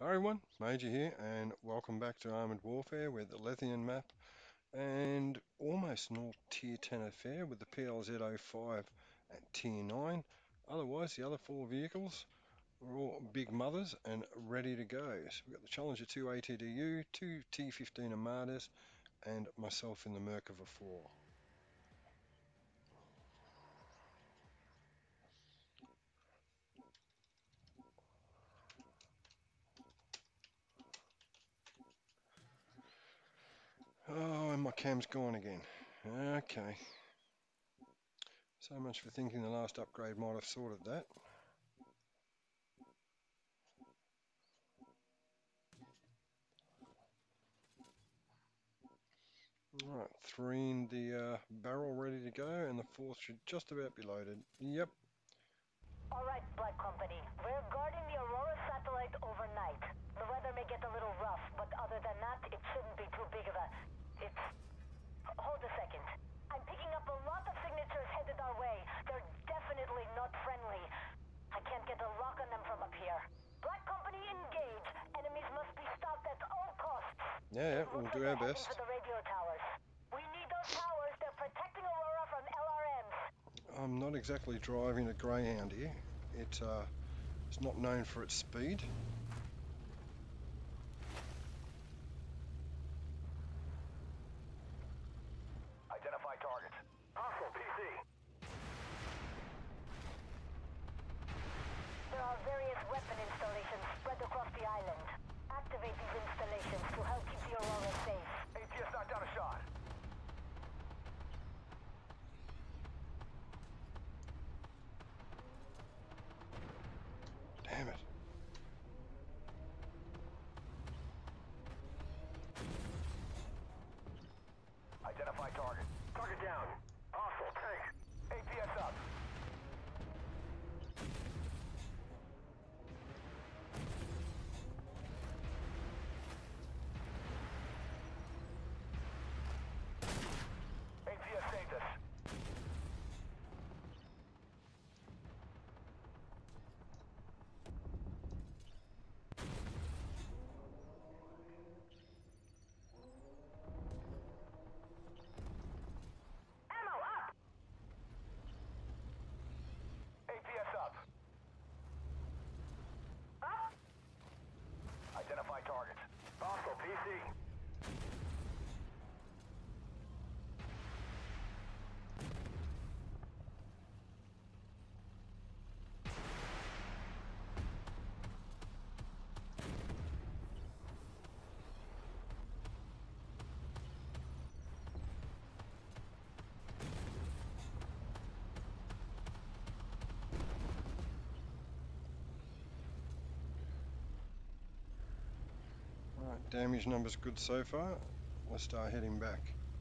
Hi everyone, Major here, and welcome back to Armoured Warfare with the Leviathan map and almost an all Tier 10 affair with the PLZ-05 at Tier 9. Otherwise, the other four vehicles are all big mothers and ready to go. So we've got the Challenger 2 ATDU, two T-15 Armadas, and myself in the Merkava 4. Oh, and my cam's gone again. Okay. So much for thinking the last upgrade might have sorted that. Alright, three in the barrel ready to go, and the fourth should just about be loaded. Yep. Alright, Black Company. We're guarding the Aurora satellite overnight. The weather may get a little rough, but other than that, it shouldn't be too big of a... It's... Hold a second. I'm picking up a lot of signatures headed our way. They're definitely not friendly. I can't get a lock on them from up here. Black Company engage. Enemies must be stopped at all costs. Yeah, It we'll looks do like our they're heading for best. the radio towers. We need those towers. They're protecting Aurora from LRMs. I'm not exactly driving a Greyhound here. It's not known for its speed. Identify targets. Hostile PC. There are various weapon installations spread across the island. Activate these installations to help keep the Aurora safe. ATS knocked down a shot. Damn it. Identify target. Target down. Hostile tank. APS up. APS saved us. Ammo up! APS up. Up! Identify targets. Hostile PC. Alright, damage numbers good so far. Let's start heading back.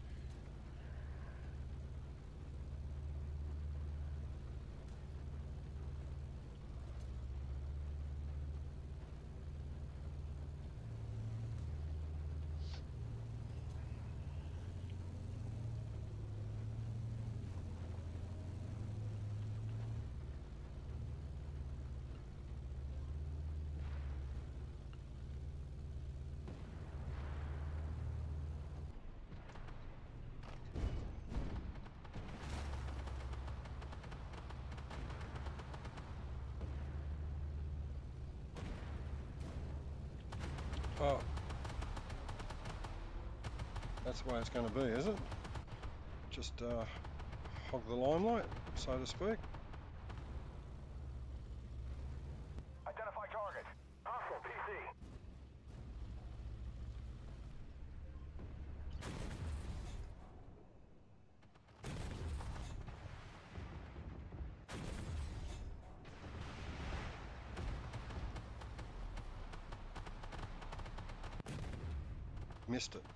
Oh, that's the way it's going to be, is it? Just hog the limelight, so to speak. Identify target. Hostile PC. Missed it.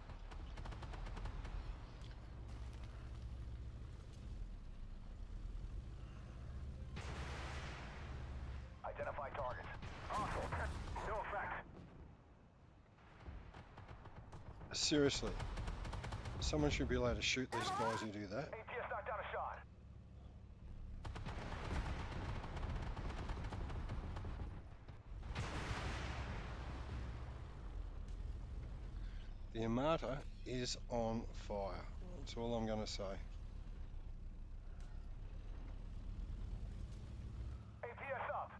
Identify targets. Hostile. No effect. Seriously, someone should be allowed to shoot these guys who do that. ATS knocked down a shot. The Armata is on fire. That's all I'm going to say. APS up.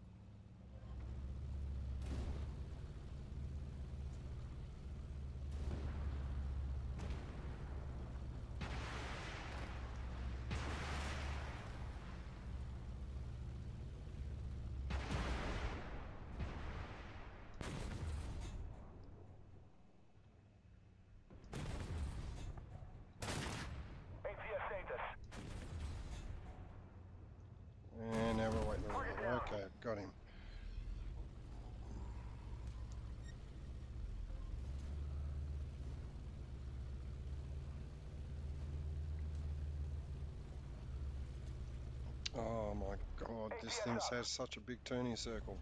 APS saved us. And now we're waiting. Target down. Okay, got him. Oh my God, this thing has such a big turning circle.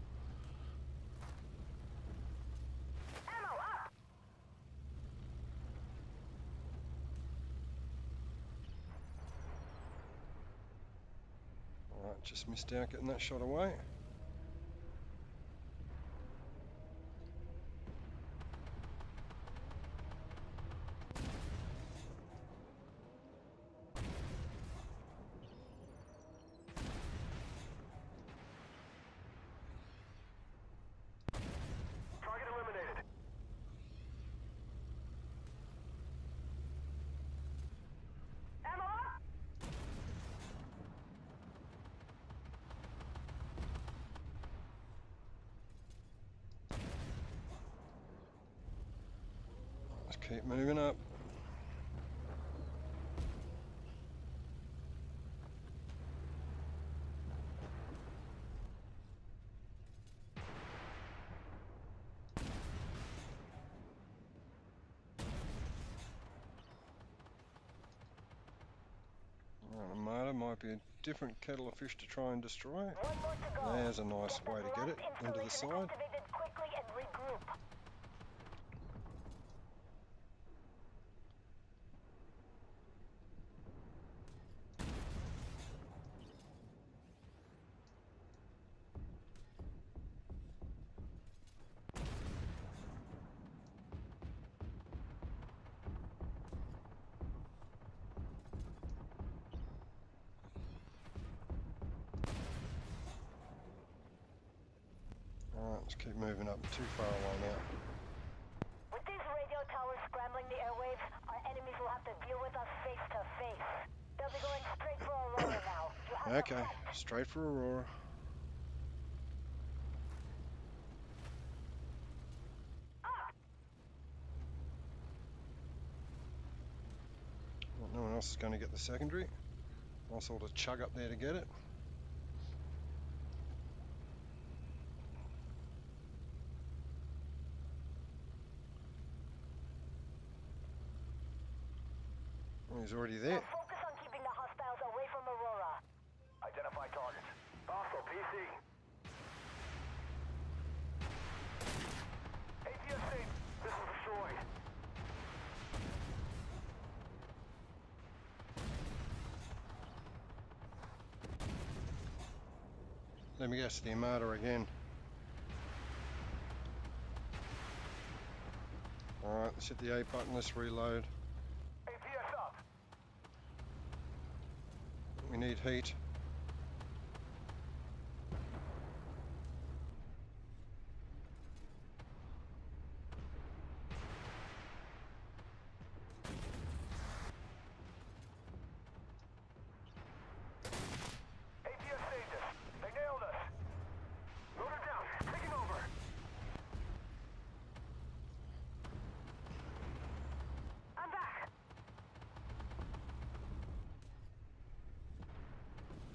Ammo up! Alright, just missed out getting that shot away. Target eliminated. Ammo up! Let's keep moving up. Armada might be a different kettle of fish to try and destroy. One more to go. There's a nice Get way that to get it last into the installation side. activated quickly and regroup. Alright, let's keep moving up. Too far away now. With these radio towers scrambling the airwaves, our enemies will have to deal with us face to face. They'll be going straight for Aurora now. You have to Okay, fight. straight for Aurora. Up! Well, no one else is going to get the secondary. I'll sort of chug up there to get it. Oh, he's already there. Now focus on keeping the hostiles away from Aurora. Identify targets. Hostile PC. APS saved. This is destroyed. Let me guess, the Armada again. Alright, let's hit the A button, let's reload. APS up. We need heat. APS saved us. They nailed us. Loader down. Taking over. I'm back.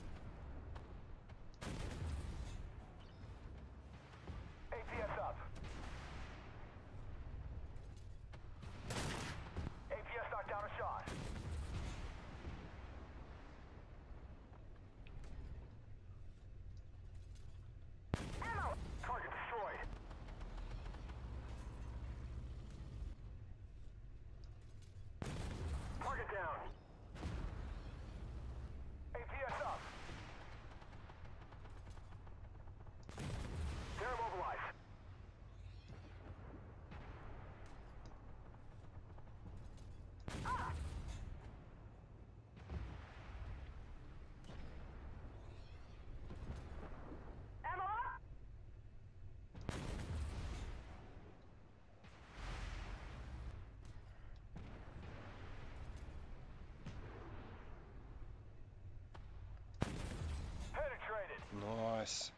Nice.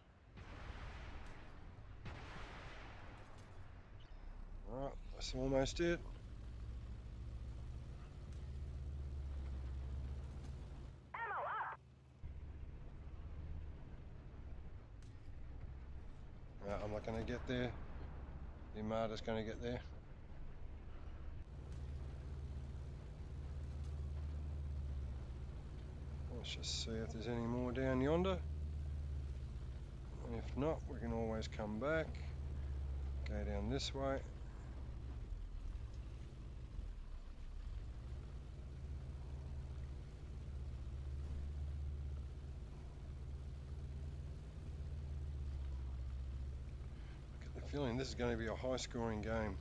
Alright, that's almost it. Ammo up! I'm not going to get there. The Armada's going to get there. Let's just see if there's any more down yonder. If not, we can always come back. Go down this way. Get the feeling this is going to be a high-scoring game.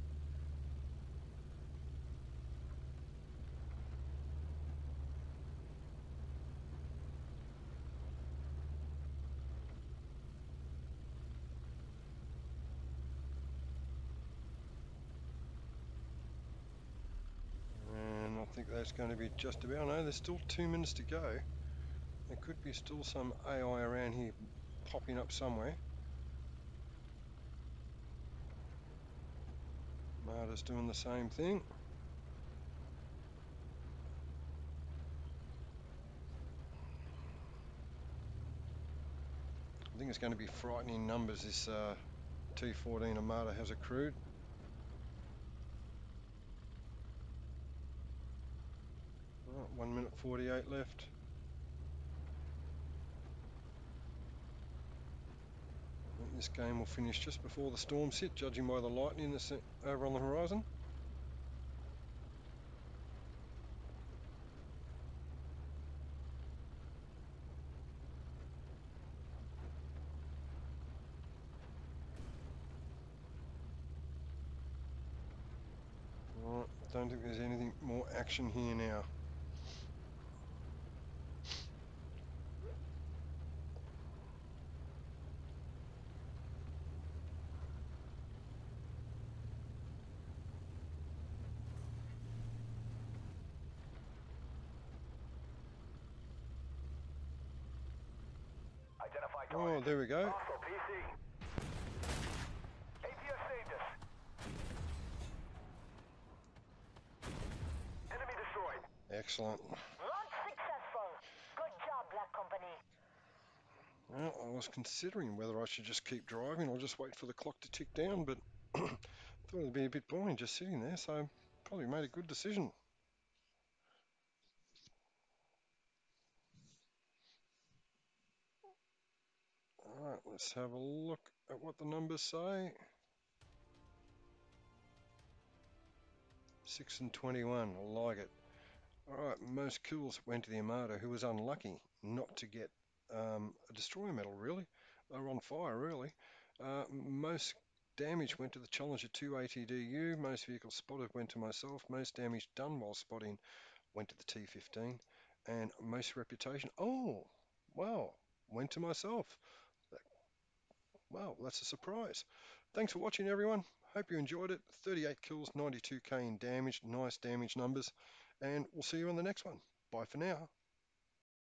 And I think that's going to be just about. No, there's still 2 minutes to go. There could be still some AI around here popping up somewhere. Armada's doing the same thing. I think it's going to be frightening numbers this T14 Armada has accrued. Oh, 1 minute 48 left. I think this game will finish just before the storms hit, judging by the lightning that's over on the horizon. Right, don't think there's anything more action here now. Identify Oh, target. there we go. Hostile PC. APS saved us. Enemy destroyed. Excellent. Launch successful. Good job, Black Company. Well, I was considering whether I should just keep driving or just wait for the clock to tick down, but thought it'd be a bit boring just sitting there, so probably made a good decision. All right, let's have a look at what the numbers say. 6 and 21, I like it. All right, most kills went to the Armada, who was unlucky not to get a destroyer medal, really. They were on fire, really. Most damage went to the Challenger 2 ATDU. Most vehicles spotted went to myself. Most damage done while spotting went to the T15. And most reputation, oh, wow, went to myself. Wow, that's a surprise. Thanks for watching, everyone. Hope you enjoyed it. 38 kills, 92k in damage, nice damage numbers. And we'll see you on the next one. Bye for now.